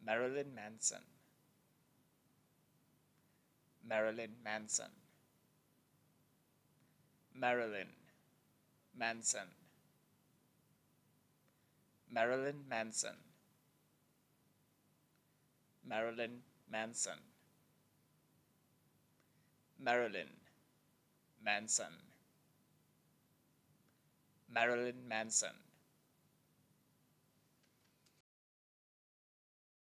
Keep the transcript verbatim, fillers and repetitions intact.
Marilyn Manson, Marilyn Manson, Marilyn Manson, Marilyn Manson, Marilyn Manson, Marilyn Manson, Marilyn Manson.